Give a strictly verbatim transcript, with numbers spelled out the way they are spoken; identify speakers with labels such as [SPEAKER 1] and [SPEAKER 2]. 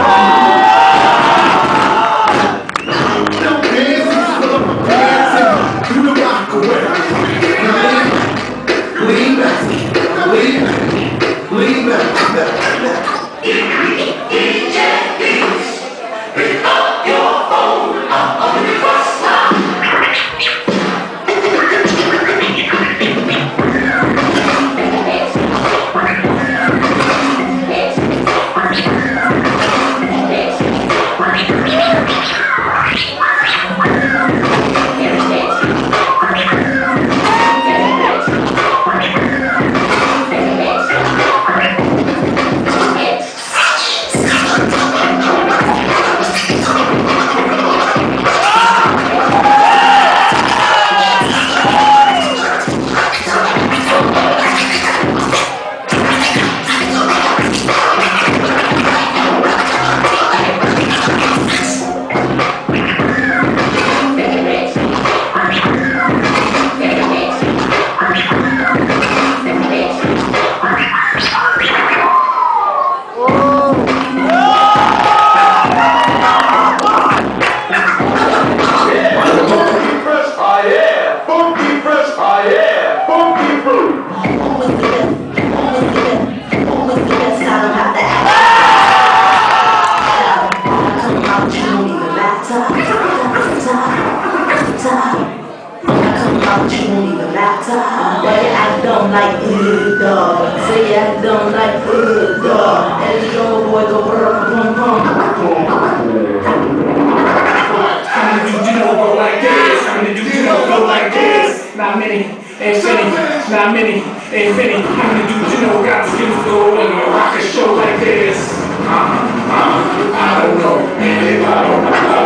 [SPEAKER 1] I don't like ooh dog. Say I don't like ooh dog. And the young boy go pum pum pum. How many do you know go like this? How many do you know go like this? Not many, ain't many, not many, ain't many. How many do you know got skills to go and rock a show like this? Uh, uh, I don't know, and if I don't know.